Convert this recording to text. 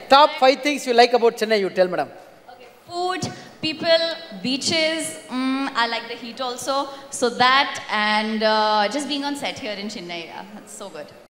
Top 5 things you like about Chennai, you tell, madam. Okay, food, people, beaches. I like the heat also. So that and just being on set here in Chennai. Yeah, that's so good.